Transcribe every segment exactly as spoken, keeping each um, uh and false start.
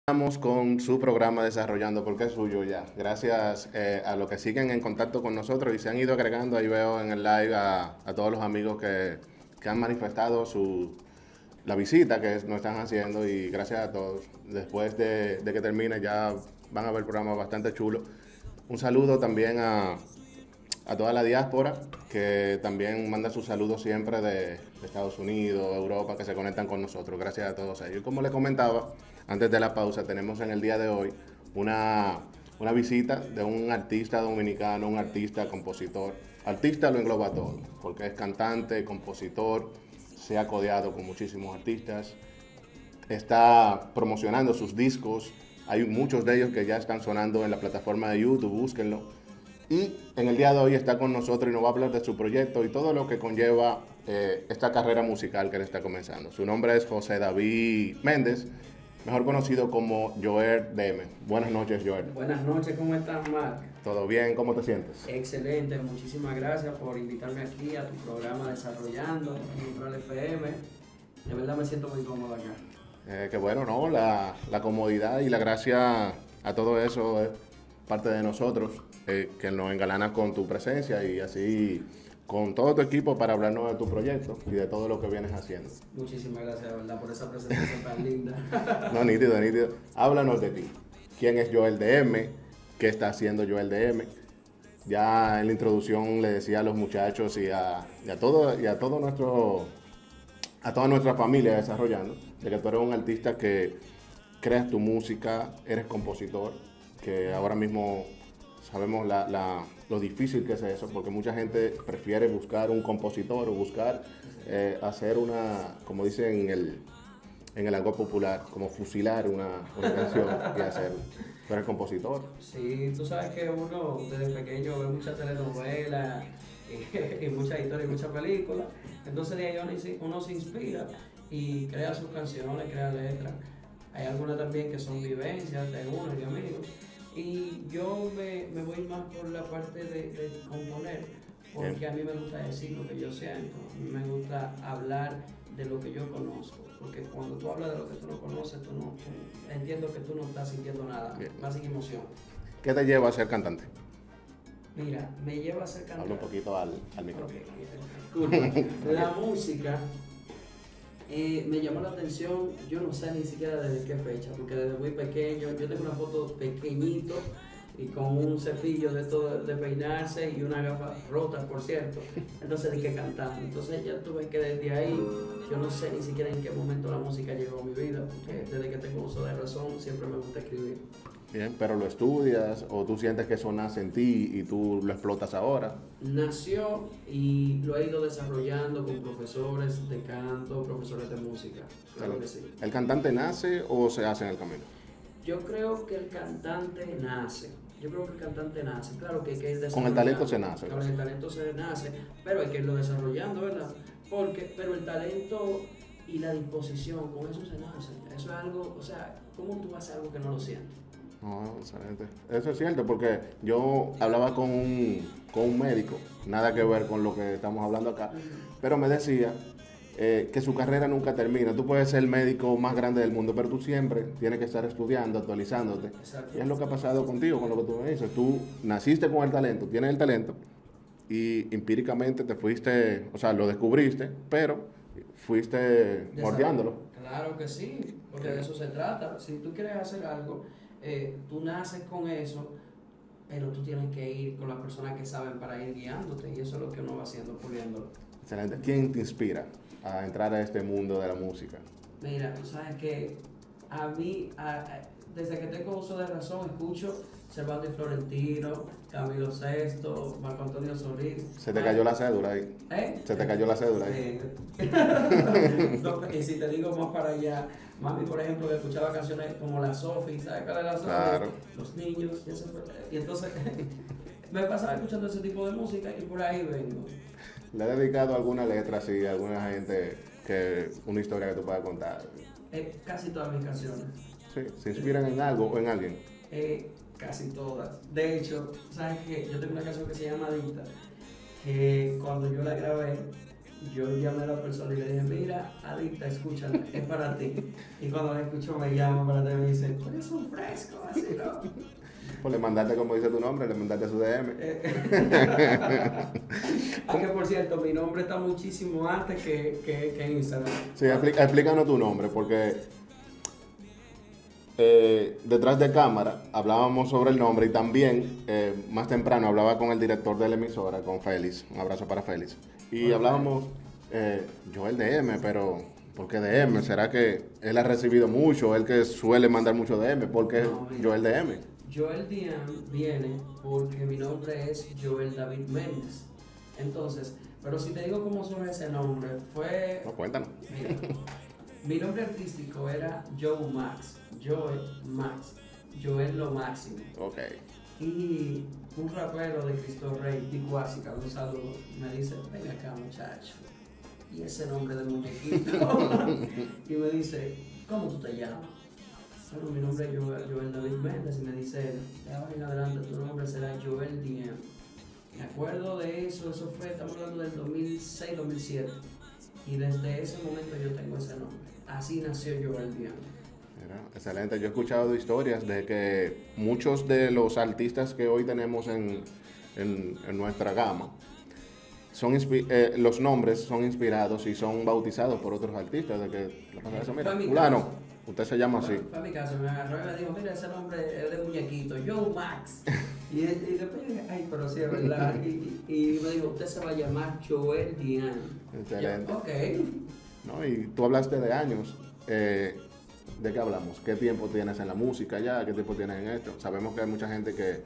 Estamos con su programa Desarrollando porque es suyo ya. Gracias eh, a los que siguen en contacto con nosotros y se han ido agregando, ahí veo en el live a, a todos los amigos que, que han manifestado su, la visita que nos están haciendo, y gracias a todos. Después de, de que termine ya van a ver el programa bastante chulo. Un saludo también a, a toda la diáspora que también manda sus saludos siempre de, de Estados Unidos, Europa, que se conectan con nosotros. Gracias a todos ellos. Y como les comentaba antes de la pausa, tenemos en el día de hoy una, una visita de un artista dominicano, un artista, compositor. Artista lo engloba todo, porque es cantante, compositor, se ha codeado con muchísimos artistas, está promocionando sus discos. Hay muchos de ellos que ya están sonando en la plataforma de YouTube, búsquenlo. Y en el día de hoy está con nosotros y nos va a hablar de su proyecto y todo lo que conlleva eh, esta carrera musical que él está comenzando. Su nombre es José David Méndez, mejor conocido como Joel D M. Buenas noches, Joel. Buenas noches, ¿cómo estás, Mark? ¿Todo bien? ¿Cómo te sientes? Excelente, muchísimas gracias por invitarme aquí a tu programa Desarrollando, Neutral F M. De verdad me siento muy cómodo acá. Eh, que bueno, ¿no? La, la comodidad y la gracia a todo eso es parte de nosotros, eh, que nos engalana con tu presencia y así con todo tu equipo para hablarnos de tu proyecto y de todo lo que vienes haciendo. Muchísimas gracias, de verdad, por esa presentación tan linda. No, nítido, nítido. Háblanos de ti. ¿Quién es Joel D M? ¿Qué está haciendo Joel D M? Ya en la introducción le decía a los muchachos y a, y a todo, y a todo nuestro, a toda nuestra familia desarrollando, de que tú eres un artista que creas tu música, eres compositor, que ahora mismo sabemos la, la, lo difícil que es eso, porque mucha gente prefiere buscar un compositor o buscar eh, hacer una, como dicen en el, en el argot popular, como fusilar una, una canción y hacerlo. Tú eres compositor. Sí, tú sabes que uno desde pequeño ve muchas telenovelas y, y muchas historias y muchas películas, entonces de ahí uno, uno se inspira y crea sus canciones, crea letras. Hay algunas también que son vivencias de uno y de amigos. Y yo me, me voy más por la parte de, de componer, porque Bien. A mí me gusta decir lo que yo siento, a mí me gusta hablar de lo que yo conozco, porque cuando tú hablas de lo que tú no conoces, tú no, tú, entiendo que tú no estás sintiendo nada, Bien. Más sin emoción. ¿Qué te lleva a ser cantante? Mira, me lleva a ser cantante. Habla un poquito al, al micrófono. Okay. La música Eh, me llamó la atención, yo no sé ni siquiera desde qué fecha, porque desde muy pequeño, yo tengo una foto pequeñito y con un cepillo de todo de peinarse y una gafa rota, por cierto, entonces de que cantando, entonces ya tuve que desde ahí, yo no sé ni siquiera en qué momento la música llegó a mi vida, porque desde que tengo uso de razón siempre me gusta escribir. Bien, pero ¿lo estudias o tú sientes que eso nace en ti y tú lo explotas ahora? Nació y lo he ido desarrollando con profesores de canto, profesores de música, claro que sí. ¿El cantante nace o se hace en el camino? Yo creo que el cantante nace, yo creo que el cantante nace, claro que hay que ir desarrollando. Con el talento se nace. Con el talento se nace, pero hay que irlo desarrollando, ¿verdad? Porque, pero el talento y la disposición, con eso se nace, eso es algo, o sea, ¿cómo tú haces algo que no lo sientes? No, excelente. Eso es cierto, porque yo hablaba con un, con un médico, nada que ver con lo que estamos hablando acá, pero me decía eh, que su carrera nunca termina. Tú puedes ser el médico más grande del mundo, pero tú siempre tienes que estar estudiando, actualizándote. Exacto. Y es lo que ha pasado contigo, con lo que tú me dices. Tú naciste con el talento, tienes el talento, y empíricamente te fuiste, o sea, lo descubriste, pero fuiste moldeándolo. Claro que sí, porque de eso se trata. Si tú quieres hacer algo, Eh, tú naces con eso, pero tú tienes que ir con las personas que saben para ir guiándote, y eso es lo que uno va haciendo, puliéndolo. Excelente. ¿Quién te inspira a entrar a este mundo de la música? Mira, tú sabes que a mí, a, a, desde que tengo uso de razón, escucho Servando y Florentino, Camilo Sesto, Marco Antonio Solís. ¿Se te cayó la cédula ahí? ¿Eh? ¿Se te cayó la cédula ahí? Eh. No, y si te digo más para allá, mami, por ejemplo, que escuchaba canciones como La Sofi, ¿sabes cuál es La Sofi? Claro. Los niños, y, eso, y entonces me pasaba escuchando ese tipo de música y por ahí vengo. ¿Le he dedicado alguna letra así a alguna gente, que una historia que tú puedas contar? Eh, casi todas mis canciones. Sí, ¿se inspiran en algo o en alguien? Eh, casi todas. De hecho, ¿sabes qué? Yo tengo una canción que se llama Adicta, que cuando yo la grabé, yo llamé a la persona y le dije, mira, adicta, escúchala, es para ti. Y cuando la escucho me llama para ti y me dice, tú eres un fresco, así, ¿no? Pues le mandaste, como dice tu nombre, le mandaste su D M. Ah, que por cierto, mi nombre está muchísimo antes que, que, que Instagram. Sí, explí- explícanos tu nombre, porque eh, detrás de cámara hablábamos sobre el nombre y también eh, más temprano hablaba con el director de la emisora, con Félix. Un abrazo para Félix. Y Hola, hablábamos, eh, Joel D M, pero ¿por qué D M? ¿Será que él ha recibido mucho? Él que suele mandar mucho D M, ¿por qué No, mira. Joel D M? Joel Dian viene porque mi nombre es Joel David Méndez. Entonces, pero si te digo cómo surge ese nombre, fue... No, cuéntanos. Mira, mi nombre artístico era Joe Max, Joel Max, Joel lo máximo. Ok. Y un rapero de Cristo Rey, Ticuásica, un saludo, me dice, ven acá muchacho, y ese nombre de muñequito. Y me dice, ¿cómo tú te llamas? Bueno, mi nombre es Joel, Joel David Méndez, y me dice, de ahora en adelante tu nombre será Joel Dian. Me acuerdo de eso, eso fue, estamos hablando del dos mil seis, dos mil siete. Y desde ese momento yo tengo ese nombre. Así nació Joel Dian. Mira, excelente. Yo he escuchado historias de que muchos de los artistas que hoy tenemos en, en, en nuestra gama, son inspi- eh, los nombres son inspirados y son bautizados por otros artistas. De que le pasa eso, mira, Fue mi fulano, caso. usted se llama así. Fue a mi casa, me agarró y me dijo, mira, ese nombre es de muñequito, Joe Max. Y, y después dije, ay, pero sí es verdad. Y, y, y me dijo, usted se va a llamar Joel Dian. Excelente. Yo, ok. ¿No? Y tú hablaste de años. Eh, ¿De qué hablamos? ¿Qué tiempo tienes en la música ya? ¿Qué tiempo tienes en esto? Sabemos que hay mucha gente que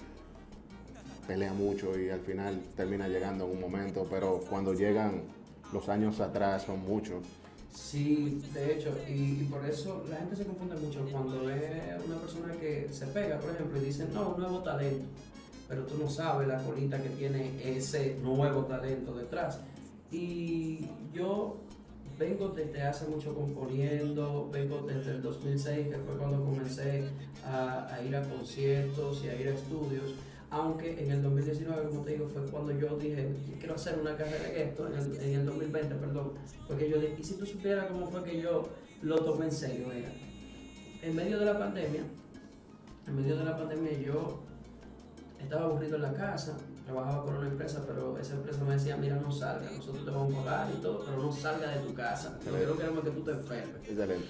pelea mucho y al final termina llegando en un momento, pero cuando llegan los años atrás son muchos. Sí, de hecho, y, y por eso la gente se confunde mucho cuando ve a una persona que se pega, por ejemplo, y dicen, no, un nuevo talento, pero tú no sabes la colita que tiene ese nuevo talento detrás. Y yo vengo desde hace mucho componiendo, vengo desde el dos mil seis, que fue cuando comencé a, a ir a conciertos y a ir a estudios. Aunque en el dos mil diecinueve, como te digo, fue cuando yo dije, quiero hacer una carrera en esto, en el, en el dos mil veinte, perdón, porque yo dije, y si tú supieras cómo fue que yo lo tomé en serio, era, en medio de la pandemia, en medio de la pandemia yo estaba aburrido en la casa, trabajaba por una empresa, pero esa empresa me decía, mira, no salga, nosotros te vamos a pagar y todo, pero no salga de tu casa, lo que no queremos es que tú te enfermes. Excelente.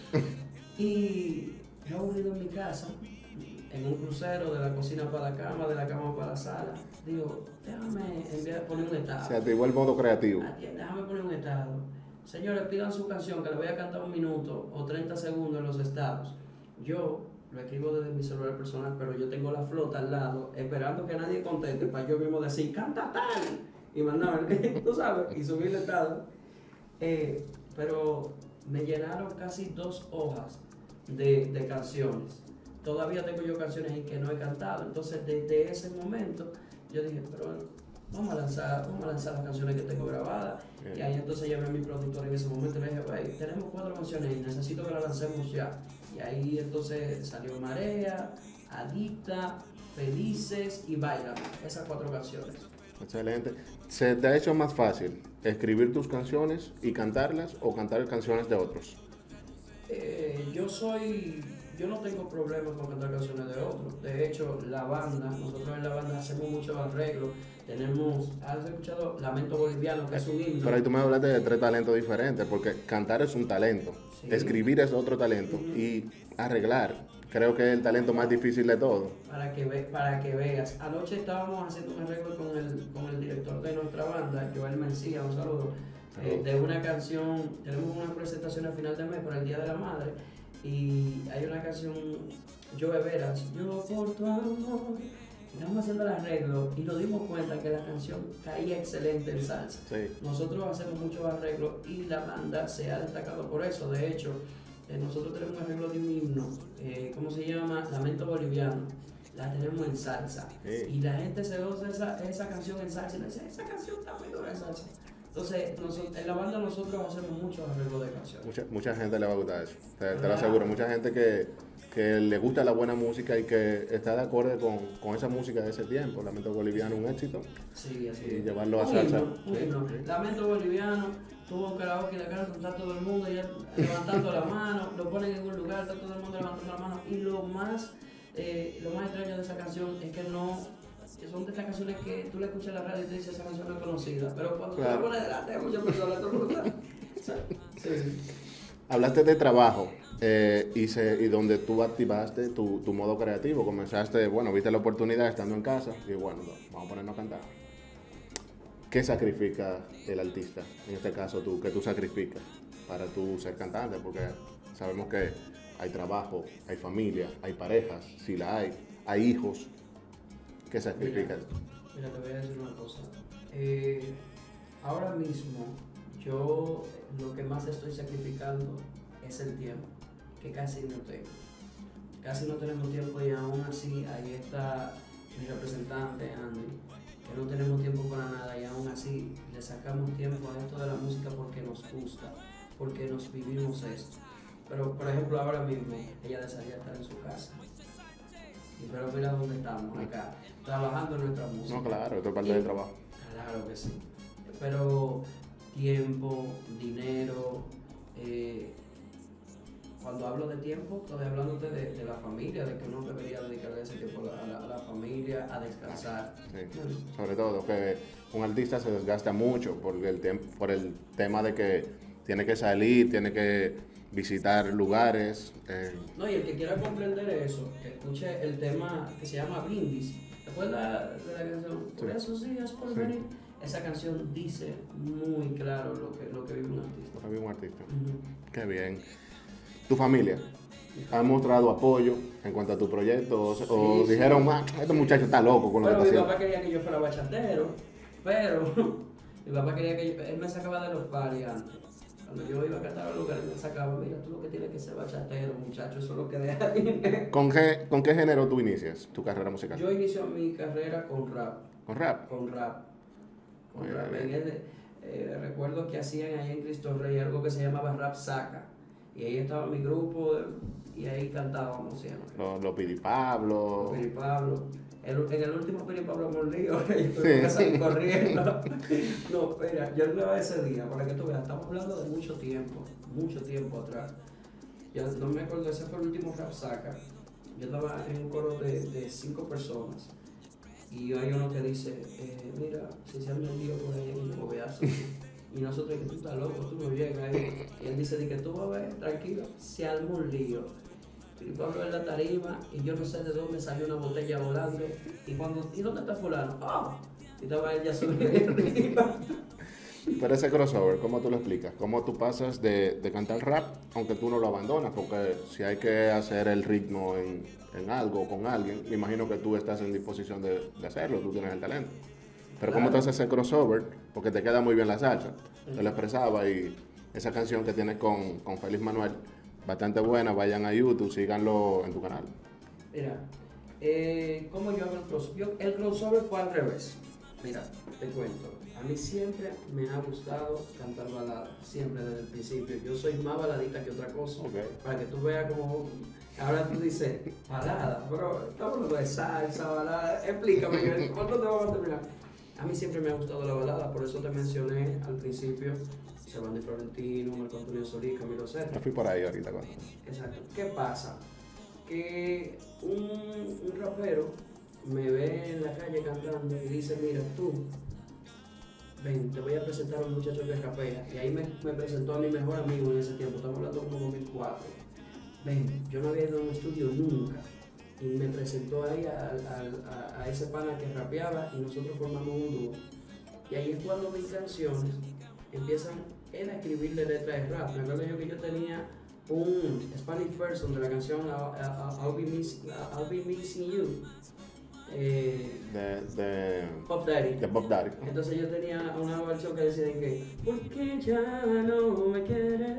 Y yo aburrido en mi casa, en un crucero, de la cocina para la cama, de la cama para la sala, digo, déjame enviar, poner un estado. Se activó el modo creativo. Déjame poner un estado. Señores, pidan su canción, que le voy a cantar un minuto o treinta segundos en los estados. Yo lo escribo desde mi celular personal, pero yo tengo la flota al lado, esperando que nadie conteste, para yo mismo decir, canta tal, y mandar, tú sabes, y subir el estado. Eh, pero me llenaron casi dos hojas de, de canciones. Todavía tengo yo canciones en que no he cantado, entonces desde ese momento yo dije, pero bueno, vamos a lanzar, vamos a lanzar las canciones que tengo grabadas. Bien. Y ahí entonces llamé a mi productor en ese momento y le dije, hey, tenemos cuatro canciones y necesito que las lancemos ya. Y ahí entonces salió Marea, Adicta, Felices y Bailame, esas cuatro canciones. Excelente. ¿Se te ha hecho más fácil escribir tus canciones y cantarlas o cantar canciones de otros? Eh, yo soy... Yo no tengo problemas con cantar canciones de otros. De hecho, la banda, nosotros en la banda hacemos muchos arreglos. Tenemos, ¿has escuchado Lamento Boliviano, que es un himno? Pero ahí tú me hablaste de tres talentos diferentes, porque cantar es un talento, sí. Escribir es otro talento, uh-huh. Y arreglar, creo que es el talento más difícil de todo. Para que, ve, para que veas. Anoche estábamos haciendo un arreglo con el, con el director de nuestra banda, Joel Mencía, un saludo, eh, de una canción. Tenemos una presentación al final del mes por el Día de la Madre. Y hay una canción, Yo Veras, yo por tu amor, estamos haciendo el arreglo y nos dimos cuenta que la canción caía excelente en salsa. Sí. Nosotros hacemos muchos arreglos y la banda se ha destacado por eso. De hecho, eh, nosotros tenemos un arreglo de un himno, eh, ¿cómo se llama? Lamento Boliviano. La tenemos en salsa. Sí. Y la gente se goza esa, esa canción en salsa y le dice, esa canción está muy dura en salsa. Entonces, nosotros, en la banda nosotros hacemos muchos arreglos de canciones. Mucha, mucha gente le va a gustar eso, te, te lo aseguro. Mucha gente que, que le gusta la buena música y que está de acuerdo con, con esa música de ese tiempo. Lamento Boliviano, un éxito. Sí, así Y es. llevarlo a Un salsa. himno, un himno. Sí. Lamento Boliviano, tuvo un karaoke y la cara está todo el mundo ya levantando la mano, lo ponen en un lugar, está todo el mundo levantando la mano. Y lo más, eh, lo más extraño de esa canción es que no, que son de estas canciones que tú le escuchas en la radio y te dices esa canción no es conocida, pero cuando claro. tú la pones delante hay muchas personas, todo el mundo está. Sí, sí. Hablaste de trabajo eh, y, se, y donde tú activaste tu, tu modo creativo, comenzaste, bueno, viste la oportunidad estando en casa y bueno, no, vamos a ponernos a cantar. ¿Qué sacrifica el artista? En este caso tú, ¿qué tú sacrificas para tú ser cantante? Porque sabemos que hay trabajo, hay familia, hay parejas, si la hay, hay hijos. ¿Qué sacrificas? Mira, mira, te voy a decir una cosa. Eh, ahora mismo yo lo que más estoy sacrificando es el tiempo, que casi no tengo. Casi no tenemos tiempo y aún así ahí está mi representante Andy, que no tenemos tiempo para nada y aún así le sacamos tiempo a esto de la música porque nos gusta, porque nos vivimos esto. Pero por ejemplo ahora mismo ella desearía estar en su casa. Y pero mira dónde estamos acá, trabajando en nuestra música. No, claro, esto es parte del trabajo. Claro que sí. Pero tiempo, dinero, eh, cuando hablo de tiempo, estoy hablándote de, de la familia, de que uno debería dedicarle ese tiempo a la, a la familia, a descansar. Sí. Sobre todo que un artista se desgasta mucho por el, tem- por el tema de que tiene que salir, tiene que visitar lugares. Eh. No, y el que quiera comprender eso, que escuche el tema que se llama Brindis. ¿Te acuerdas de la canción? Por sí. esos días por sí. venir. Esa canción dice muy claro lo que, lo que vive un artista. Lo que vive un artista. Uh-huh. Qué bien. ¿Tu familia ha mostrado apoyo en cuanto a tu proyecto? ¿O, sí, o dijeron, ah, este muchacho está loco con lo pero que está mi haciendo? papá quería que yo fuera bachatero, pero mi papá quería que yo, él me sacaba de los paris antes. Cuando yo iba a cantar al lugar, él me sacaba, mira, tú lo que tienes que ser bachatero, muchacho, eso es lo que deja dinero. ¿Con qué, ¿Con qué género tú inicias tu carrera musical? Yo inicio mi carrera con rap. ¿Con rap? Con rap. Con Muy rap. bien. En el, eh, recuerdo que hacían ahí en Cristo Rey algo que se llamaba Rap Saca. Y ahí estaba mi grupo y ahí cantábamos siempre. Los lo Pidi Pablo. Los Pidi Pablo. El, en el último Pidi Pablo mordido, yo tuve que salir corriendo. No, espera, yo no ese día, para que tú veas, estamos hablando de mucho tiempo, mucho tiempo atrás. Yo no me acuerdo, ese fue el último Rap Saca. Yo estaba en un coro de, de cinco personas. Y hay uno que dice, eh, mira, si se arma el lío por ahí, yo lo voy a hacer. Y nosotros, que tú estás loco, tú no llegas ahí. Y él dice, de que tú vas a ver, tranquilo, se arma un lío. Y Pablo en la tarima, y yo no sé de dónde salió una botella volando. Y cuando, ¿y dónde está fulano? ¡Oh! Y estaba él ya sobre arriba. Pero ese crossover, ¿cómo tú lo explicas? ¿Cómo tú pasas de, de cantar rap, aunque tú no lo abandonas? Porque si hay que hacer el ritmo en, en algo, con alguien, me imagino que tú estás en disposición de, de hacerlo, tú tienes el talento. Pero claro. ¿Cómo tú haces ese crossover? Porque te queda muy bien la salsa. Te lo expresaba y esa canción que tienes con, con Félix Manuel, bastante buena, vayan a YouTube, síganlo en tu canal. Mira, eh, ¿cómo yo hago el crossover? El crossover fue al revés. Mira, te cuento. A mí siempre me ha gustado cantar baladas, siempre desde el principio. Yo soy más baladita que otra cosa. Okay. Para que tú veas como... Ahora tú dices, balada, pero estamos hablando de salsa, balada. Explícame, ¿cuánto te vamos a terminar? A mí siempre me ha gustado la balada, por eso te mencioné al principio Servando y Florentino, Marco Antonio Solís, Camilo Sesto. Me fui por ahí ahorita. Cuando... Exacto. ¿Qué pasa? Que un, un rapero me ve en la calle cantando y dice, mira, tú, ven, te voy a presentar a un muchacho que rapea. Y ahí me, me presentó a mi mejor amigo en ese tiempo, estamos hablando como dos mil cuatro. Ven, yo no había ido a un estudio nunca. Y me presentó ahí a, a, a, a ese pana que rapeaba y nosotros formamos un dúo. Y ahí es cuando mis canciones empiezan él a escribirle letras de rap. Me acuerdo yo que yo tenía un Spanish version de la canción I'll Be Missing, I'll Be Missing You. Eh, de, de Pop Daddy. De Pop Daddy. Entonces yo tenía una versión que decía que porque ya no me quieres,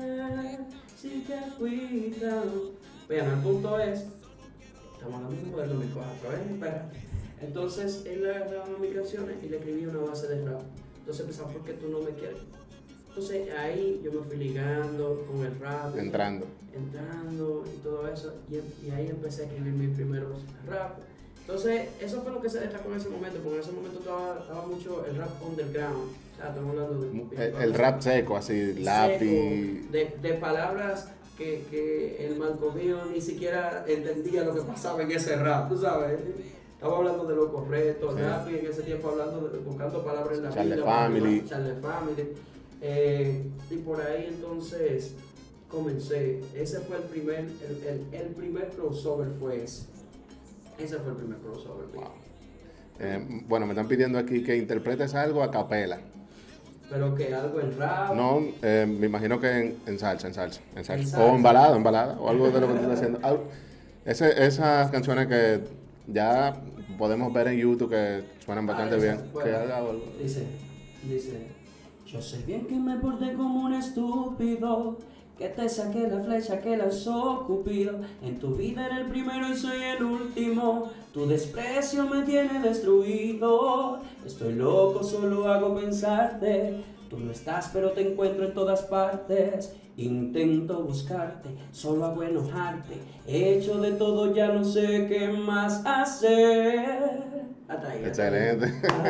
si te fuiste. Bueno, el punto es, estamos hablando del dos mil cuatro, ¿eh? Espera. Entonces él agarraba mis canciones y le escribía una base de rap. Entonces pensaba, ¿por qué tú no me quieres? Entonces ahí yo me fui ligando con el rap. Entrando. Entrando y todo eso. Y, y ahí empecé a escribir mis primeros rap. Entonces, eso fue lo que se destacó en ese momento, porque en ese momento estaba, estaba mucho el rap underground. O sea, estamos hablando de... El, el rap seco, así, lápiz. De, de palabras que, que el malcomío ni siquiera entendía lo que pasaba en ese rap, tú sabes. Estaba hablando de lo correcto, sí. Lápiz en ese tiempo hablando, de, buscando palabras en la Charlie Family. Charlie Family. Eh, y por ahí entonces comencé. Ese fue el primer, el, el, el primer crossover fue ese. Ese fue el primer crossover. Wow. Eh, bueno, me están pidiendo aquí que interpretes algo a capela. Pero que algo en rap. No, eh, me imagino que en, en salsa, en salsa, en salsa. En salsa. O en balada, en balada, o algo de lo que estás haciendo. Ese, esas canciones que ya podemos ver en YouTube que suenan bastante ah, bien. Bueno, que haga algo. Dice, dice, yo sé bien que me porté como un estúpido, que te saqué la flecha que lanzó Cupido. En tu vida era el primero y soy el último. Tu desprecio me tiene destruido. Estoy loco, solo hago pensarte. Tú no estás, pero te encuentro en todas partes. Intento buscarte, solo hago enojarte. He hecho de todo, ya no sé qué más hacer. Hasta ahí. Excelente.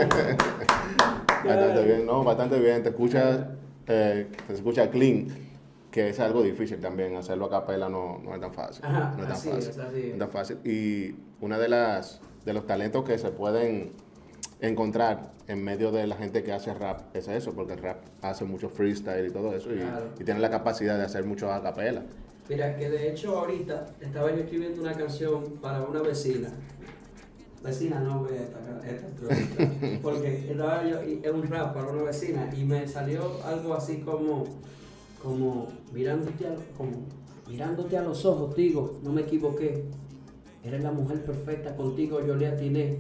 Bastante bien, no, bastante bien. Te escucha, eh, te escucha clean. Que es algo difícil también, hacerlo a capela no, no es tan fácil. Ajá, no es tan así fácil. Es, así es. No es tan fácil. Y uno de las de los talentos que se pueden encontrar en medio de la gente que hace rap es eso, porque el rap hace mucho freestyle y todo eso, y, claro. y tiene la capacidad de hacer mucho a capela. Mira, que de hecho ahorita estaba yo escribiendo una canción para una vecina. Vecina, no ve esta, esta, porque estaba yo, es un rap para una vecina y me salió algo así como como mirándote, a, como mirándote a los ojos, digo, no me equivoqué. Eres la mujer perfecta, contigo yo le atiné.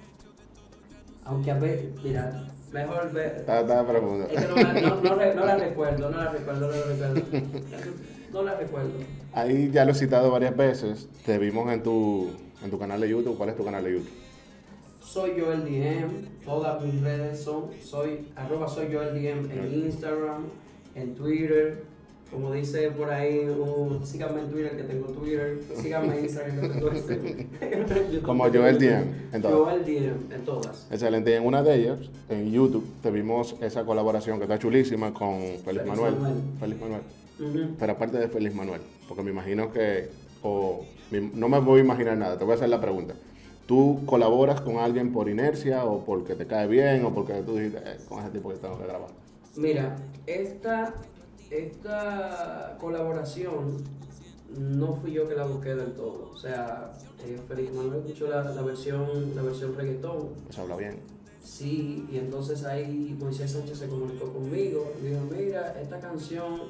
Aunque a ver, mira, mejor ver. Está, está profundo. Es que no, no, no, no, no la recuerdo, no la recuerdo, no la recuerdo. No la recuerdo. Ahí ya lo he citado varias veces. Te vimos en tu, en tu canal de YouTube. ¿Cuál es tu canal de YouTube? Soy yo el D M. Todas mis redes son soy arroba soy yo el D M en Instagram, en Twitter, como dice por ahí, uh, síganme en Twitter que tengo Twitter, síganme en Instagram que tengo Instagram. Como Joel D M, en todas. Joel D M, en todas. Excelente, y en una de ellas, en YouTube, te vimos esa colaboración que está chulísima con Félix, Félix Manuel. Manuel. Félix Manuel. Uh-huh. Pero aparte de Félix Manuel, porque me imagino que, o no me voy a imaginar nada, te voy a hacer la pregunta. ¿Tú colaboras con alguien por inercia o porque te cae bien o porque tú dices, eh, con ese tipo que tengo que grabar? Mira, esta, esta colaboración no fui yo que la busqué del todo. O sea, eh, Félix Manuel escuchó la, la versión la versión reggaetón. Eso habla bien. Sí, y entonces ahí Moisés Sánchez se comunicó conmigo y dijo, mira, esta canción,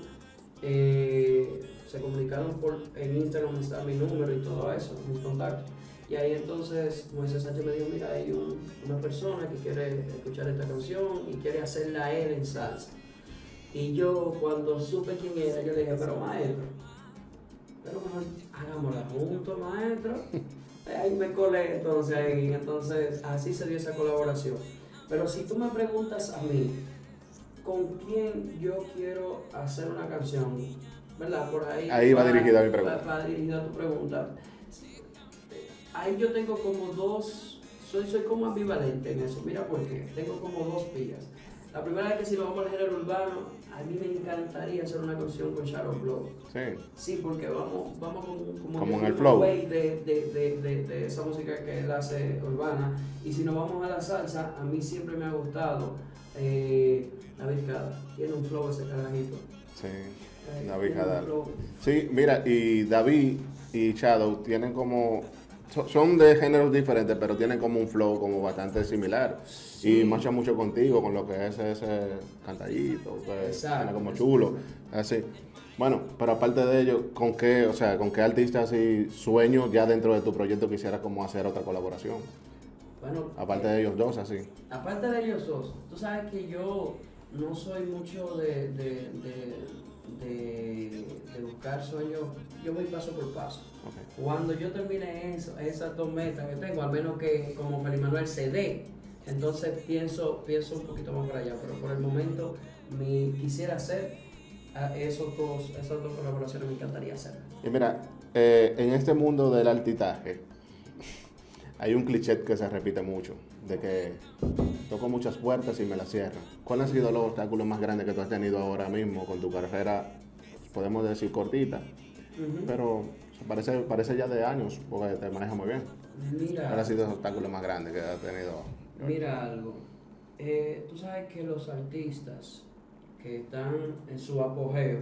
eh, se comunicaron por, en Instagram está mi número y todo eso, mis contactos. Y ahí entonces Moisés Sánchez me dijo, mira, hay un, una persona que quiere escuchar esta canción y quiere hacerla él en salsa. Y yo cuando supe quién era, yo le dije, pero maestro, pero mejor hagámosla juntos, maestro. Ahí me colé entonces, ahí, entonces así se dio esa colaboración. Pero si tú me preguntas a mí, ¿con quién yo quiero hacer una canción? ¿Verdad? Por ahí, ahí va, va dirigida mi pregunta. Va, va dirigida tu pregunta. Ahí yo tengo como dos, soy, soy como ambivalente en eso. Mira por qué, tengo como dos pillas. La primera es que si nos vamos al género urbano, a mí me encantaría hacer una canción con Shadow Blow. Sí. Sí, porque vamos, vamos como, como, como en el flow de, de, de, de, de esa música que él hace urbana. Y si nos vamos a la salsa, a mí siempre me ha gustado eh, David Cada. Tiene un flow ese carajito. Sí, eh, David Cada. Sí, mira, y David y Shadow tienen como... Son de géneros diferentes, pero tienen como un flow como bastante similar. Sí. Y marcha mucho contigo con lo que es ese cantallito, pues, suena como chulo, así. Bueno, pero aparte de ello, ¿con qué, o sea, con qué artistas así sueños ya dentro de tu proyecto quisieras como hacer otra colaboración? Bueno, aparte eh, de ellos dos, así. Aparte de ellos dos, tú sabes que yo no soy mucho de, de, de, de, de buscar sueños, yo voy paso por paso. Okay. Cuando yo termine eso, esas dos metas que tengo, al menos que como Félix Manuel se dé, Entonces pienso, pienso un poquito más para allá, pero por el momento mi, quisiera hacer a esos dos, esas dos colaboraciones, me encantaría hacer. Y mira, eh, en este mundo del altitaje hay un cliché que se repite mucho, de que toco muchas puertas y me las cierran. ¿Cuáles han sido los obstáculos más grandes que tú has tenido ahora mismo con tu carrera, podemos decir cortita, uh-huh. pero parece, parece ya de años, porque te manejas muy bien? Mira, ¿Cuáles han sido los obstáculos más grandes que has tenido? Mira algo, eh, tú sabes que los artistas que están en su apogeo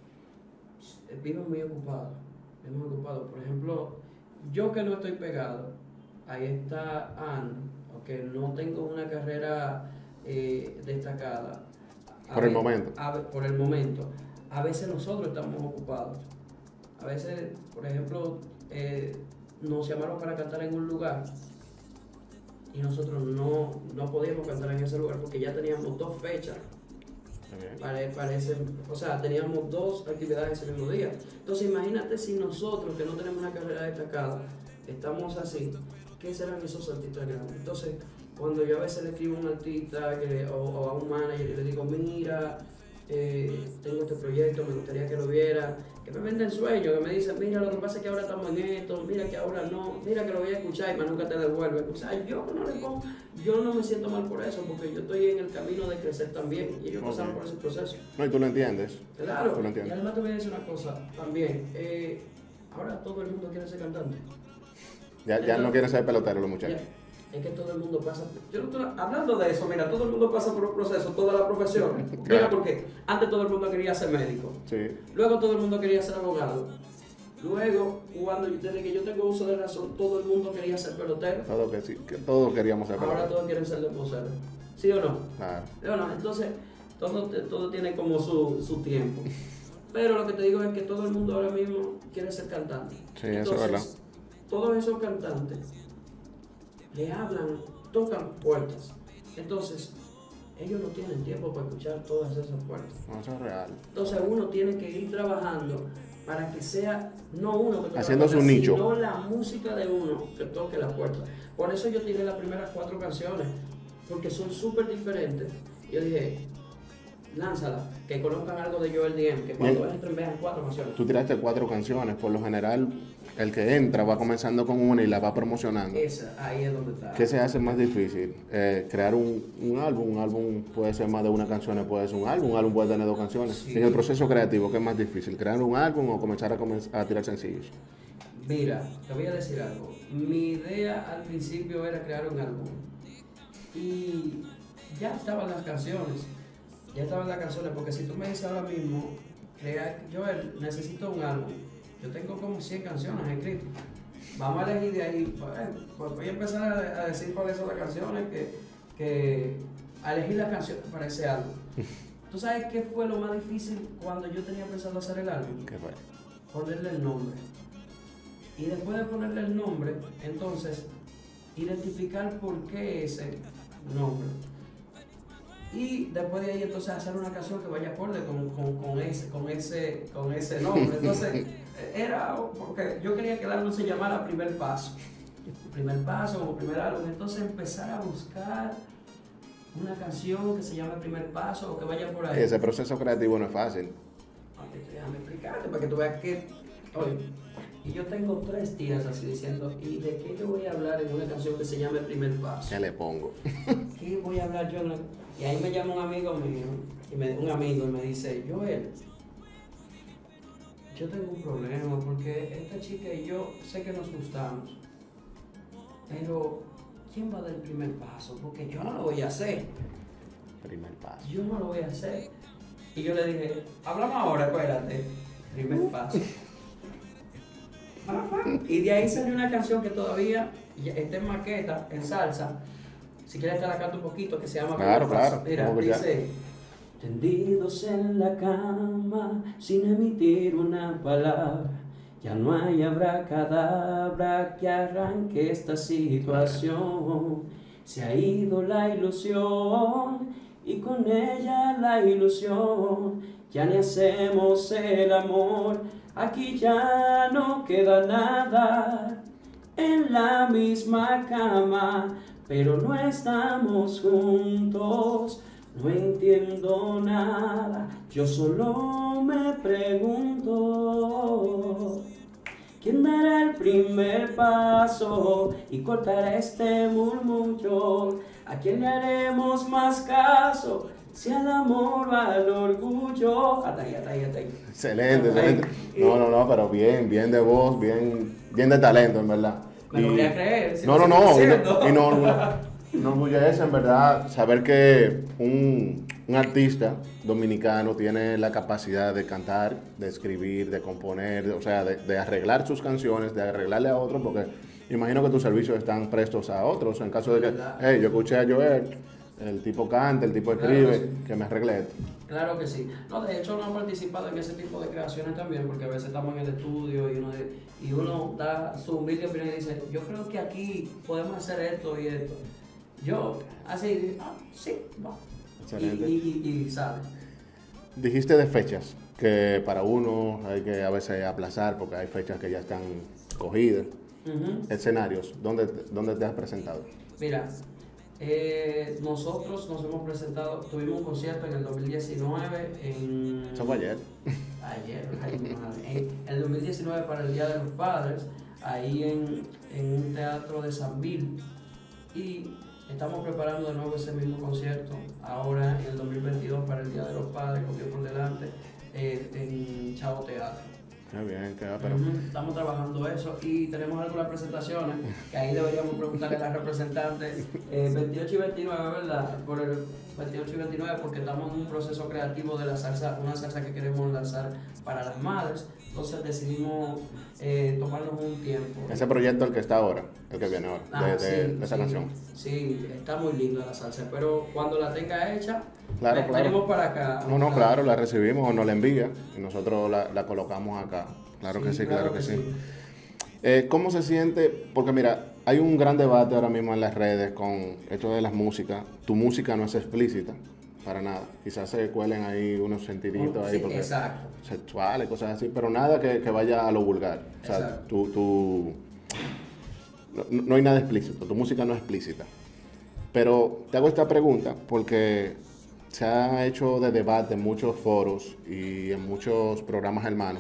viven muy ocupados, viven muy ocupados. Por ejemplo, yo que no estoy pegado, ahí está Anne, aunque no tengo una carrera eh, destacada. Por el momento. A, por el momento. A veces nosotros estamos ocupados. A veces, por ejemplo, eh, nos llamaron para cantar en un lugar y nosotros no, no podíamos cantar en ese lugar porque ya teníamos dos fechas. Okay. Para, para ese, o sea, teníamos dos actividades ese mismo día. Entonces imagínate si nosotros, que no tenemos una carrera destacada, estamos así, ¿qué serán esos artistas grandes? Entonces, cuando yo a veces le escribo a un artista que, o, o a un manager y le digo, mira, eh, tengo este proyecto, me gustaría que lo viera, que me venden sueños, que me dicen, mira, lo que pasa es que ahora estamos en esto, mira que ahora no, mira que lo voy a escuchar y más nunca te devuelve. O sea, yo no, le pongo, yo no me siento mal por eso, porque yo estoy en el camino de crecer también y ellos okay. pasaron por ese proceso. No, y tú lo entiendes. Claro, tú lo entiendes. Y además te voy a decir una cosa también, eh, ahora todo el mundo quiere ser cantante. Ya, ya no quieren ser peloteros los muchachos. Ya. Es que todo el mundo pasa, yo no estoy hablando de eso, mira, todo el mundo pasa por un proceso, toda la profesión. Claro. Mira, porque antes todo el mundo quería ser médico, sí. Luego todo el mundo quería ser abogado, luego cuando desde que yo tengo uso de razón, todo el mundo quería ser pelotero. Todo que sí, que todos queríamos ser peloteros. Ahora todos quieren ser deporteros, ¿sí o no? Claro. ¿Sí o no? Entonces, todo, todo tiene como su, su tiempo. Pero lo que te digo es que todo el mundo ahora mismo quiere ser cantante. Sí, Entonces, eso es verdad. Todos esos cantantes le hablan, tocan puertas. Entonces, ellos no tienen tiempo para escuchar todas esas puertas. No, eso es real. Entonces, uno tiene que ir trabajando para que sea, no uno que toque haciendo la puerta, su nicho, sino la música de uno que toque la puerta. Por eso yo tiré las primeras cuatro canciones, porque son súper diferentes. Yo dije, lánzala, que conozcan algo de Joel D M, que cuando Bien. entren vean cuatro canciones. Tú tiraste cuatro canciones, por lo general el que entra va comenzando con una y la va promocionando. Esa, ahí es donde está. ¿Qué se hace más difícil? Eh, crear un, un álbum, un álbum puede ser más de una canción, puede ser un álbum, un álbum puede tener dos canciones. Sí. En el proceso creativo, ¿qué es más difícil? ¿Crear un álbum o comenzar a, comenz- a tirar sencillos? Mira, te voy a decir algo. Mi idea al principio era crear un álbum. Y ya estaban las canciones. Ya estaban las canciones, porque si tú me dices ahora mismo, crea, yo necesito un álbum. Yo tengo como cien canciones escritas. Vamos a elegir de ahí. Pues voy a empezar a, a decir cuáles son las canciones que, que a elegir las canciones para ese álbum. ¿Tú sabes qué fue lo más difícil cuando yo tenía pensado hacer el álbum? ¿Qué fue? Ponerle el nombre. Y después de ponerle el nombre, entonces, identificar por qué ese nombre. Y después de ahí entonces hacer una canción que vaya acorde con, con, con, ese, con, ese, con ese nombre. Entonces, era porque yo quería que el álbum se llamara Primer Paso. Primer Paso como primer álbum. Entonces empezar a buscar una canción que se llame Primer Paso o que vaya por ahí. Ese proceso creativo no es fácil. Déjame explicarte para que tú veas que... Oye, y yo tengo tres días así diciendo, ¿y de qué yo voy a hablar en una canción que se llame Primer Paso? ¿Qué le pongo? ¿Qué voy a hablar yo? Y ahí me llama un amigo mío, y me, un amigo, y me dice, Joel, yo tengo un problema porque esta chica y yo sé que nos gustamos, pero ¿quién va a dar el primer paso? Porque yo no lo voy a hacer. Primer paso. Yo no lo voy a hacer. Y yo le dije, hablamos ahora, espérate. Primer paso. Y de ahí salió una canción que todavía está en maqueta, en salsa. Si quieres te la canto un poquito, que se llama Claro, claro. Mira, dice, tendidos en la cama, sin emitir una palabra, ya no hay abracadabra que arranque esta situación. Se ha ido la ilusión y con ella la ilusión, ya ni hacemos el amor, aquí ya no queda nada, en la misma cama. pero no estamos juntos. No entiendo nada, yo solo me pregunto, ¿quién dará el primer paso y cortará este murmullo? ¿A quién le haremos más caso? Si al amor va al orgullo. Hasta ahí, hasta ahí, hasta ahí. Excelente, excelente. No, no, no, pero bien, bien de voz, bien, bien de talento, en verdad. Me lo voy a creer. Si no, no, no, y no, y no, no, no orgullece, en verdad, saber que un, un artista dominicano tiene la capacidad de cantar, de escribir, de componer, o sea, de, de arreglar sus canciones, de arreglarle a otros, porque imagino que tus servicios están prestos a otros, en caso de que, hey, yo escuché a Joel, el tipo canta, el tipo escribe, claro que, sí. que me arregle esto. Claro que sí. No, de hecho, no he participado en ese tipo de creaciones también, porque a veces estamos en el estudio y uno, y uno da su humilde opinión y dice, yo creo que aquí podemos hacer esto y esto. Yo, así, ah, sí, va. Excelente. Y, y, y, y sabe. Dijiste de fechas, que para uno hay que a veces aplazar porque hay fechas que ya están cogidas. Uh-huh. Escenarios, ¿dónde, ¿dónde te has presentado? Mira, eh, nosotros nos hemos presentado, tuvimos un concierto en el dos mil diecinueve en... ¿Eso fue ayer? Ayer, ay, en el dos mil diecinueve para el Día de los Padres, ahí en, en un teatro de San Bill, y estamos preparando de nuevo ese mismo concierto ahora en el dos mil veintidós para el Día de los Padres, con Dios por delante, eh, en Chavo Teatro. Qué bien, qué pero... uh-huh. Estamos trabajando eso y tenemos algunas presentaciones que ahí deberíamos preguntarle a las representantes eh, veintiocho y veintinueve, ¿verdad? Por el veintiocho y veintinueve, porque estamos en un proceso creativo de la salsa, una salsa que queremos lanzar para las madres. Entonces decidimos eh, tomarnos un tiempo. Ese proyecto el que está ahora, el que viene ahora, ah, de, sí, de, de esa sí, canción. Sí, está muy linda la salsa, pero cuando la tenga hecha, claro, eh, claro. venimos para acá. No, no, claro, la recibimos o nos la envía y nosotros la, la colocamos acá. Claro sí, que sí, claro, claro que, que sí. sí. Eh, ¿Cómo se siente? Porque mira, hay un gran debate ahora mismo en las redes con esto de las músicas. Tu música no es explícita, para nada. Quizás se cuelen ahí unos sentiditos sí, ahí porque exacto. sexuales, cosas así, pero nada que, que vaya a lo vulgar. O sea, exacto. tu, tu, no, no hay nada explícito, tu música no es explícita. Pero te hago esta pregunta porque se ha hecho de debate en muchos foros y en muchos programas hermanos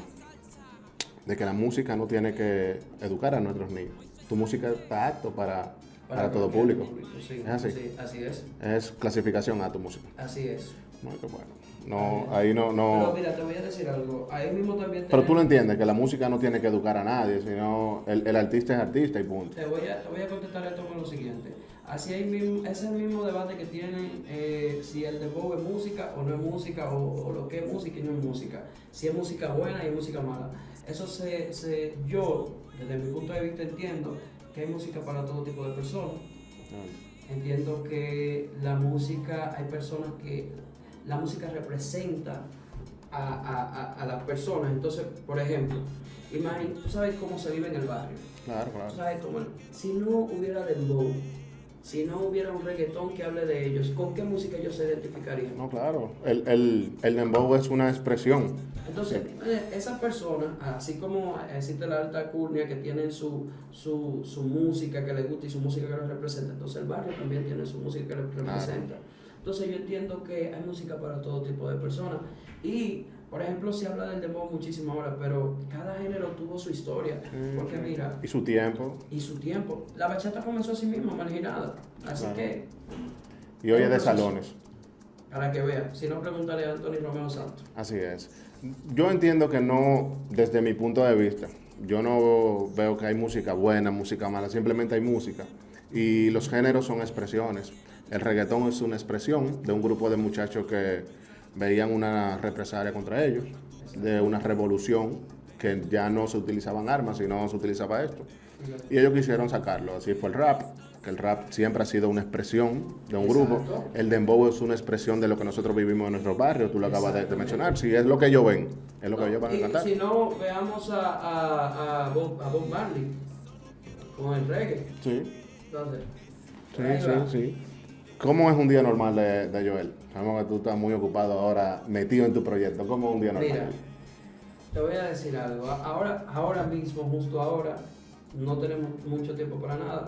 de que la música no tiene que educar a nuestros niños. Tu música está apto para, para, para todo público. público sí, ¿Es así? Sí, así es. Es clasificación a tu música. Así es. Bueno, qué bueno. No, ahí no, no... Pero mira, te voy a decir algo. Ahí mismo también... Pero tú lo entiendes, que la música no tiene que educar a nadie, sino el, el artista es artista y punto. Te voy a, te voy a contestar esto con lo siguiente. Así hay mismo, es el mismo debate que tienen eh, si el dembow es música o no es música, o, o lo que es música y no es música. Si es música buena y música mala. Eso se, se, yo, desde mi punto de vista, entiendo que hay música para todo tipo de personas. Mm. Entiendo que la música, hay personas que la música representa a, a, a, a las personas. Entonces, por ejemplo, imagín, tú sabes cómo se vive en el barrio. Claro, claro. Tú sabes cómo, si no hubiera dembow, si no hubiera un reggaetón que hable de ellos, ¿con qué música ellos se identificarían? No, claro. El, el, el dembow es una expresión. Entonces, esas personas, así como existe la alta alcurnia que tienen su, su, su música que les gusta y su música que los representa, entonces el barrio también tiene su música que les representa. Claro. Entonces yo entiendo que hay música para todo tipo de personas. Y, por ejemplo, se habla del dembow muchísimo ahora, pero cada género tuvo su historia. Porque mira... Y su tiempo. Y su tiempo. La bachata comenzó así mismo, marginada. Así claro. que... Y hoy es de salones. Para que vean. Si no, pregúntale a Anthony Romeo Santos. Así es. Yo entiendo que no, desde mi punto de vista, yo no veo que hay música buena, música mala, simplemente hay música. Y los géneros son expresiones. El reggaetón es una expresión de un grupo de muchachos que veían una represalia contra ellos, de una revolución que ya no se utilizaban armas, sino se utilizaba esto. Y ellos quisieron sacarlo, así fue el rap, que el rap siempre ha sido una expresión de un grupo. El dembow es una expresión de lo que nosotros vivimos en nuestros barrios, tú lo acabas de, de mencionar, si es lo que ellos ven, es lo que no, ellos van a cantar. Si no, veamos a, a, a, Bob, a Bob Marley con el reggae. Sí. ¿Dónde? Sí, sí, sí. ¿Cómo es un día normal de, de Joel? Sabemos que tú estás muy ocupado ahora, metido en tu proyecto. ¿Cómo es un día normal? Mira, te voy a decir algo. Ahora, ahora mismo, justo ahora, no tenemos mucho tiempo para nada,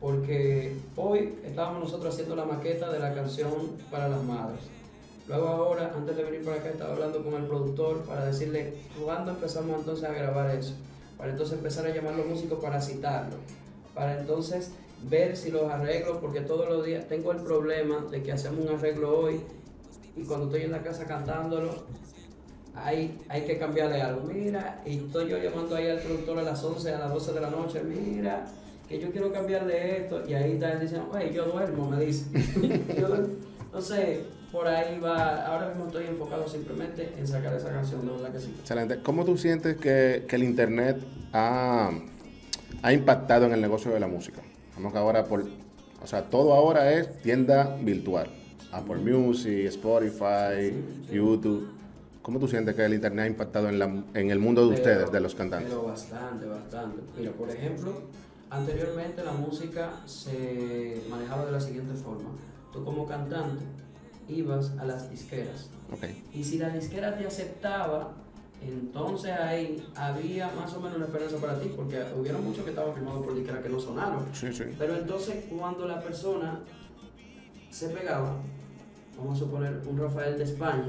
porque hoy estábamos nosotros haciendo la maqueta de la canción para las madres. Luego ahora, antes de venir para acá, estaba hablando con el productor para decirle cuándo empezamos entonces a grabar eso, para entonces empezar a llamar a los músicos para citarlo, para entonces ver si los arreglos, porque todos los días tengo el problema de que hacemos un arreglo hoy y cuando estoy en la casa cantándolo, hay, hay que cambiarle algo. Mira, y estoy yo llamando ahí al productor a las once, a las doce de la noche, mira, que yo quiero cambiarle esto, y ahí está él diciendo, oye, yo duermo, me dice. Yo duermo. Entonces, por ahí va, ahora mismo estoy enfocado simplemente en sacar esa canción, de verdad que sí. Excelente. ¿Cómo tú sientes que, que el internet ha, ha impactado en el negocio de la música? Vamos que ahora, por, o sea, todo ahora es tienda virtual. Apple Music, Spotify, YouTube. ¿Cómo tú sientes que el internet ha impactado en, la, en el mundo de pero, ustedes, de los cantantes? Pero bastante, bastante. Mira, por ejemplo, anteriormente la música se manejaba de la siguiente forma. Tú como cantante ibas a las disqueras. Okay. Y si la disquera te aceptaba, entonces ahí había más o menos una esperanza para ti, porque hubieron muchos que estaban firmados por disqueras que no sonaron. Sí, sí. Pero entonces cuando la persona se pegaba, vamos a suponer un Rafael de España,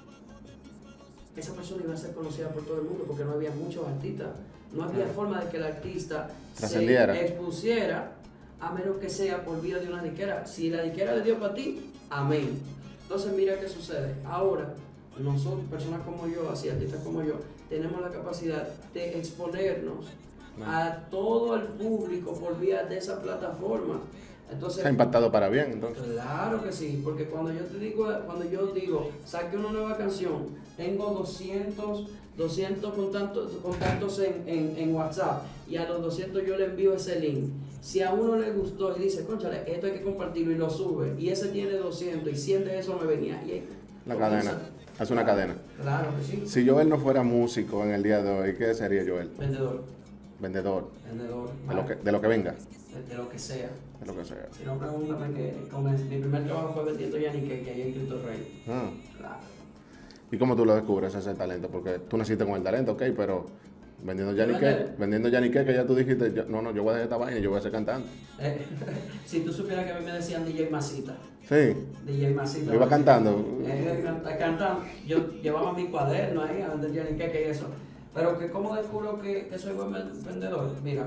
esa persona iba a ser conocida por todo el mundo porque no había muchos artistas. No había forma de que el artista se expusiera a menos que sea por vía de una disquera. Si la disquera le dio para ti, amén. Entonces mira qué sucede. Ahora, nosotros, personas como yo, así artistas como yo, tenemos la capacidad de exponernos no. a todo el público por vía de esa plataforma. Entonces, ¿se ha impactado para bien entonces? Claro que sí, porque cuando yo te digo, cuando yo digo, saque una nueva canción, tengo doscientos, doscientos contactos, contactos en, en, en WhatsApp y a los doscientos yo le envío ese link. Si a uno le gustó y dice, cónchale, esto hay que compartirlo y lo sube, y ese tiene doscientos y cien de eso me venía. Y la cadena, hace una cadena. Claro que sí. Si Joel no fuera músico en el día de hoy, ¿qué sería Joel? Vendedor. Vendedor. Vendedor. De lo que, de lo que venga. De, de lo que sea. De lo que sea. Si no, pregúntame que comencé. Mi primer trabajo fue vendiendo Yanique, que hay en Cristo Rey. Ah. Claro. ¿Y cómo tú lo descubres ese talento? Porque tú naciste con el talento, ok, pero vendiendo Yanique, vendiendo Yanique, que ya tú dijiste, yo, no, no, yo voy a dejar esta vaina y yo voy a ser cantante. Eh, si tú supieras que a mí me decían D J Masita. Sí. D J Masita. Yo iba cantando. Eh, cantando. Yo llevaba mi cuaderno ahí a vender Yanique y eso. Pero que cómo descubro que, que soy buen vendedor. Mira,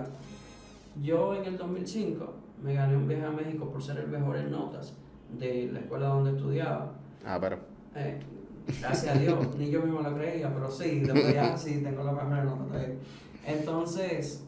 yo en el dos mil cinco me gané un viaje a México por ser el mejor en notas de la escuela donde estudiaba. Ah, pero. Eh, gracias a Dios, ni yo mismo lo creía, pero sí, después ya sí tengo la mejor nota. Entonces,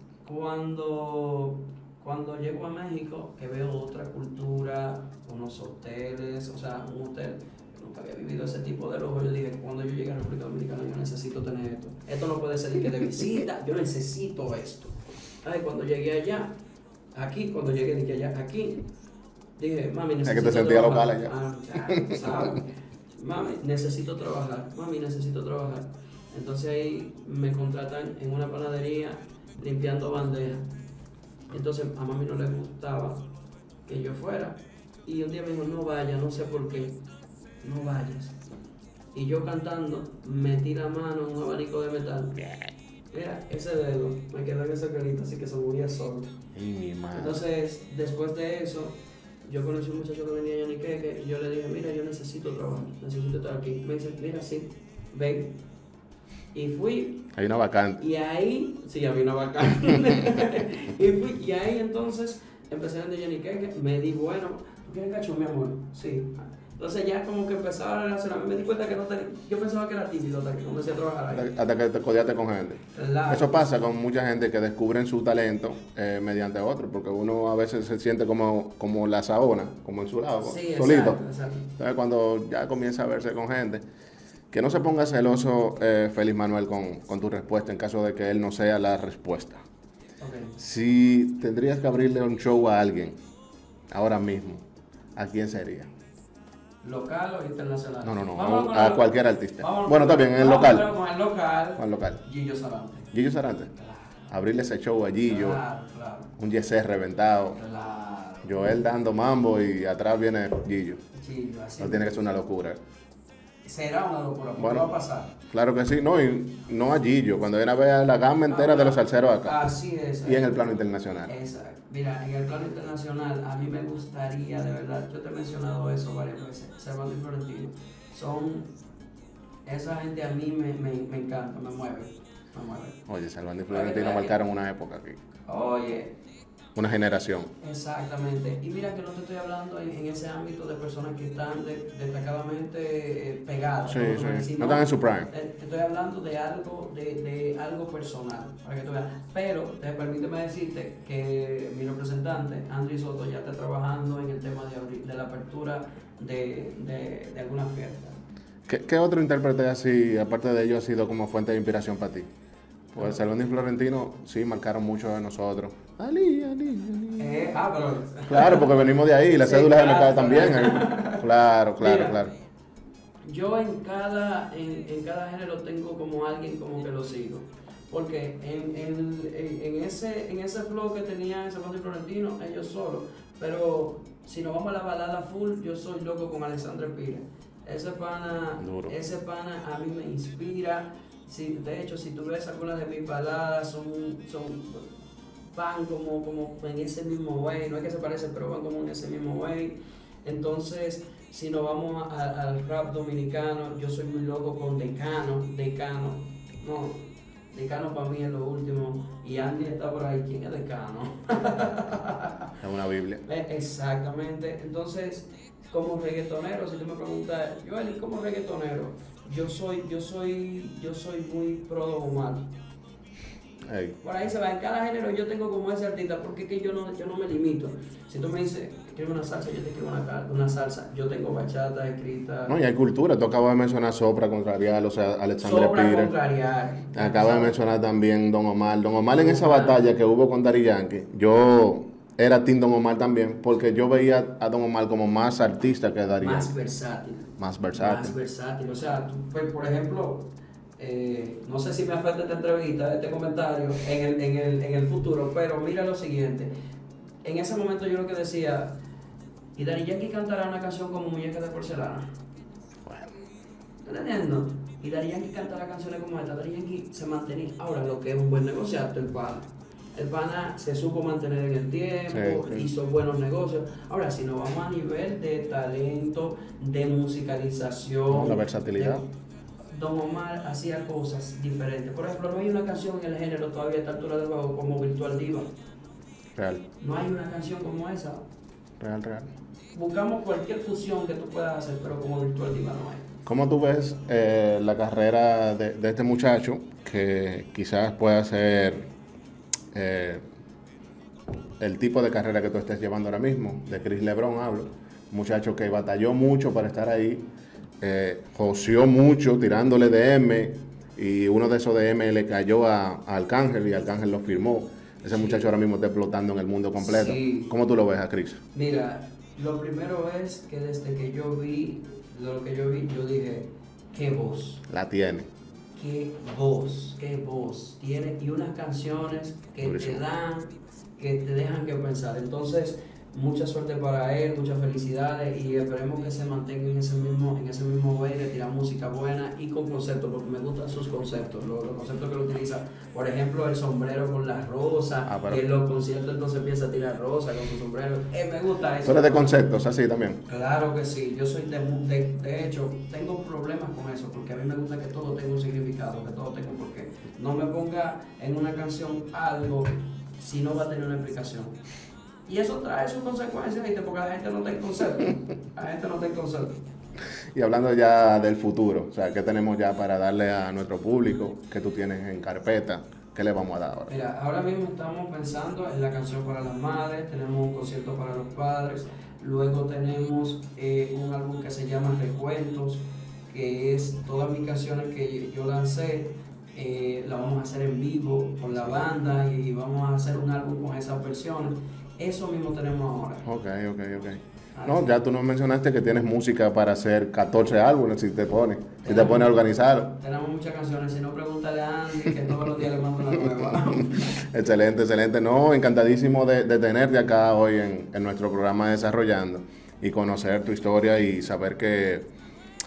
cuando, cuando llego a México, que veo otra cultura, unos hoteles, o sea, un hotel, nunca había vivido ese tipo de lujo, yo dije, cuando yo llegue a República Dominicana, yo necesito tener esto. Esto no puede ser que de visita, yo necesito esto. Ay, cuando llegué allá, aquí, cuando llegué dije allá, aquí, dije, mami, necesito. Es que te sentía trabajar. local allá. Ah, ya, ¿sabes? Mami, necesito trabajar, mami, necesito trabajar. Entonces ahí me contratan en una panadería limpiando bandejas. Entonces a mami no le gustaba que yo fuera. Y un día me dijo, no vayas, no sé por qué, no vayas. Y yo cantando, metí la mano en un abanico de metal. Mira, ese dedo me quedó en ese pelito, así que se movía solo. Mi madre. Entonces, después de eso, yo conocí a un muchacho que venía a Yaniqueque y yo le dije, mira, yo necesito trabajar, necesito estar aquí. Me dice, mira, sí, ven. Y fui. Hay una vacante. Y ahí, sí, había una vacante. y fui, y ahí entonces empecé a vender Yaniqueque, me di, bueno, ¿tú quieres cacho, mi amor? Sí. Entonces ya como que empezaba a relacionarme, me di cuenta que no tenía, yo pensaba que era tímido hasta que comencé a trabajar ahí. Hasta que te codeaste con gente. Claro. Eso pasa con mucha gente que descubren su talento eh, mediante otro, porque uno a veces se siente como, como la saona, como en su lado, sí, solito. Exacto, exacto. Entonces cuando ya comienza a verse con gente, que no se ponga celoso eh, Félix Manuel con, con tu respuesta en caso de que él no sea la respuesta. Okay. Si tendrías que abrirle un show a alguien ahora mismo, ¿a quién sería? ¿Local o internacional? No, no, no, Vamos a, a lo, cualquier artista. Vamos, bueno, está bien, en el vamos local. Con el local. Con el local. Gillo Sarante. Gillo Sarante. Claro. Abrirle ese show a Gillo. Claro, claro. Un Yesé reventado. Claro. Joel dando mambo y atrás viene Gillo. Gillo, así. No tiene que ser una locura. será una locura, porque Bueno, va a pasar. Claro que sí, no, y no a Gillo, cuando viene a ver la gama entera Ah, de los salseros acá. Así es. Y en el plano internacional. Exacto. Mira, en el plano internacional, a mí me gustaría, de verdad, yo te he mencionado eso varias veces, Servando y Florentino. Son, esa gente a mí me, me, me encanta, me mueve, me mueve. Oye, Servando y Florentino marcaron una época aquí. Oye, una generación. exactamente. Y mira que no te estoy hablando en, en ese ámbito de personas que están de, destacadamente eh, pegadas. Sí, ¿no? sí. Sino, no están en su prime. eh, te estoy hablando de algo, de, de algo personal, para que tú veas. Pero te, permíteme decirte que mi representante, Andri Soto, ya está trabajando en el tema de, abrir, de la apertura de, de, de algunas fiestas. ¿Qué, ¿Qué otro intérprete así, aparte de ellos, ha sido como fuente de inspiración para ti? Pues Servando y Florentino sí marcaron mucho de nosotros. Ali, Ali, Ali. Eh, ah, pero... Claro, porque venimos de ahí, la Sí, cédula claro, de mercado también. claro. Ahí. Claro, claro, Mira, claro. Yo en cada, en, en cada género tengo como alguien como que lo sigo. Porque en, en, en, ese, en ese flow que tenía Servando y Florentino, ellos solos. Pero si nos vamos a la balada full, yo soy loco con Alexandre Pires. Ese pana, Duro. ese pana a mí me inspira. Si, de hecho, si tú ves algunas de mis baladas, son, son van como, como en ese mismo way. No es que se parecen, pero van como en ese mismo way. Entonces, si nos vamos a, al rap dominicano, yo soy muy loco con Decano, Decano, no, Decano para mí es lo último, y Andy está por ahí, ¿quién es Decano? Es una Biblia. Exactamente, entonces, como reggaetonero, si tú me preguntas, Joel, ¿y como reggaetonero? Yo soy, yo soy, yo soy muy pro Don Omar. Hey. Por ahí se va, en cada género yo tengo como ese artista, porque es que yo no, yo no me limito. Si tú me dices, escribe una salsa, yo te escribo una, una salsa. Yo tengo bachata escrita. No, y hay cultura. Tú acabas de mencionar Sopra, Contrarial, o sea, Alexandre Sopra, Pires. Contrariar. Acabas de mencionar también Don Omar. Don Omar en esa batalla que hubo con Daddy Yankee, yo era Team Don Omar también, porque yo veía a Don Omar como más artista que Daddy Yankee. Más versátil. Más versátil. Más versátil. O sea, tú, pues, por ejemplo, eh, no sé si me afecta esta entrevista, este comentario en el, en, el, en el futuro, pero mira lo siguiente. En ese momento yo lo que decía, ¿y Daddy Yankee cantará una canción como Muñeca de Porcelana? Bueno, ¿Estás entendiendo? Y Daddy Yankee cantará canciones como esta. Daddy Yankee se mantenía. Ahora, lo que es un buen negociante, el pana. El pana se supo mantener en el tiempo, sí, sí. hizo buenos negocios. Ahora, si nos vamos a nivel de talento, de musicalización, la versatilidad. de, Don Omar hacía cosas diferentes. Por ejemplo, no hay una canción en el género todavía a esta altura del juego como Virtual Diva. Real. No hay una canción como esa. Real, real. Buscamos cualquier fusión que tú puedas hacer, pero como Virtual Diva no hay. ¿Cómo tú ves eh, la carrera de, de este muchacho que quizás pueda ser eh, el tipo de carrera que tú estés llevando ahora mismo? De Chris Lebron hablo. Un muchacho que batalló mucho para estar ahí, eh, joseó mucho tirándole D M y uno de esos D M le cayó a, a Arcángel y Arcángel lo firmó. Ese Sí. muchacho ahora mismo está explotando en el mundo completo. Sí. ¿Cómo tú lo ves a Chris? Mira, lo primero es que desde que yo vi, lo que yo vi, yo dije, qué voz, La tiene. qué voz, qué voz tiene, y unas canciones que Durísimo. te dan, que te dejan que pensar. Entonces, mucha suerte para él, muchas felicidades, y esperemos que se mantenga en ese mismo, en ese mismo way de tirar música buena y con conceptos, porque me gustan sus conceptos, los, los conceptos que él utiliza. Por ejemplo, el sombrero con la rosa, Ah, pero- y en los conciertos entonces empieza a tirar rosa con su sombrero. Eh, me gusta eso. ¿Tú eres de conceptos así también? Claro que sí, yo soy de, de, de hecho, tengo problemas con eso, porque a mí me gusta que todo tenga un significado, que todo tenga un porqué. No me ponga en una canción algo si no va a tener una explicación. Y eso trae sus consecuencias, ¿viste? Porque la gente no está en concepto. La gente no está en concepto. Y hablando ya del futuro, o sea, ¿qué tenemos ya para darle a nuestro público? ¿Qué tú tienes en carpeta? ¿Qué le vamos a dar ahora? Mira, ahora mismo estamos pensando en la canción para las madres, tenemos un concierto para los padres, luego tenemos eh, un álbum que se llama Recuentos, que es todas mis canciones que yo lancé, eh, la vamos a hacer en vivo con la banda y vamos a hacer un álbum con esas versiones. Eso mismo tenemos ahora. Ok, ok, ok. Ah, No, sí. ya tú nos mencionaste que tienes música para hacer catorce álbumes si te pones, si te pones a organizarlo. Tenemos muchas canciones, si no pregúntale a Andy, que todos los días le mando una nueva. Excelente, excelente. No, encantadísimo de, de tenerte acá hoy en, en nuestro programa Desarrollando y conocer tu historia y saber que,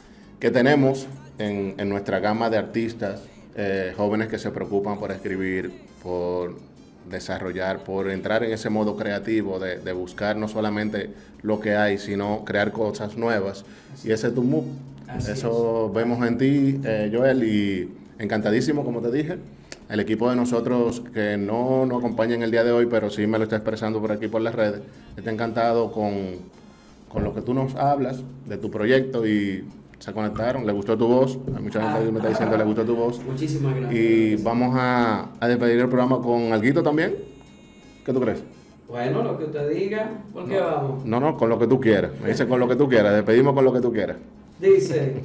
que tenemos en, en nuestra gama de artistas, eh, jóvenes que se preocupan por escribir, por desarrollar, por entrar en ese modo creativo de, de buscar no solamente lo que hay, sino crear cosas nuevas. Así y ese es tu move. Eso es. Vemos en ti, eh, Joel, y encantadísimo, como te dije. El equipo de nosotros que no nos acompaña en el día de hoy, pero sí me lo está expresando por aquí por las redes, está encantado con, con lo que tú nos hablas de tu proyecto y se conectaron, le gustó tu voz, hay mucha gente que me está diciendo que le gustó tu voz. Muchísimas gracias. Y vamos a, a despedir el programa con alguito también. ¿Qué tú crees? Bueno, lo que usted diga, ¿por qué no, vamos? No, no, con lo que tú quieras. Me dice con lo que tú quieras, despedimos con lo que tú quieras. Dice: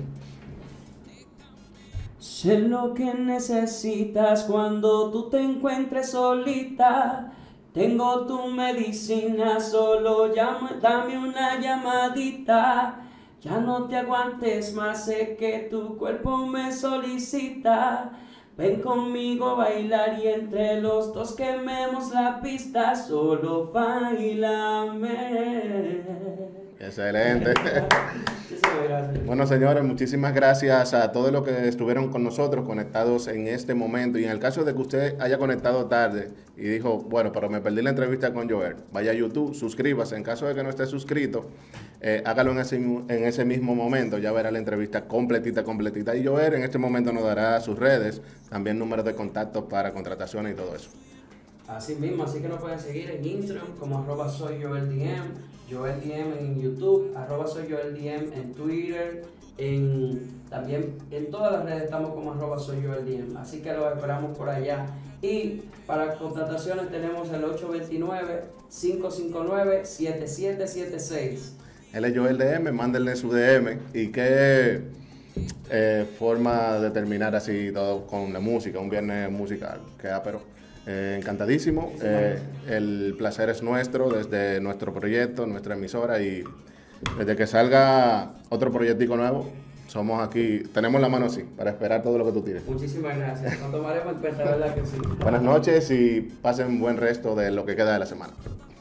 sé lo que necesitas cuando tú te encuentres solita. Tengo tu medicina, solo llama, dame una llamadita. Ya no te aguantes más, sé que tu cuerpo me solicita. Ven conmigo a bailar y entre los dos quememos la pista. Solo bailame. Excelente. Bueno, señores, muchísimas gracias a todos los que estuvieron con nosotros conectados en este momento. Y en el caso de que usted haya conectado tarde y dijo, bueno, pero me perdí la entrevista con Joel, vaya a YouTube, suscríbase. En caso de que no esté suscrito, eh, hágalo en ese, en ese mismo momento. Ya verá la entrevista completita, completita. Y Joel en este momento nos dará sus redes, también números de contacto para contrataciones y todo eso. Así mismo, así que nos pueden seguir en Instagram como arroba soy Joel D M, Joel D M en YouTube, arroba soy Joel D M en Twitter, en, también en todas las redes estamos como arroba soy Joel D M, así que los esperamos por allá. Y para contrataciones tenemos el ocho dos nueve, cinco cinco nueve, siete siete siete seis. Él es Joel D M, mándenle su D M. Y qué eh, forma de terminar así todo con la música, un viernes musical, que pero Eh, encantadísimo, eh, el placer es nuestro desde nuestro proyecto, nuestra emisora, y desde que salga otro proyectico nuevo, somos aquí, tenemos la mano así para esperar todo lo que tú tires. Muchísimas gracias, nos tomaremos en cuenta, ¿verdad que sí? Buenas noches y pasen buen resto de lo que queda de la semana.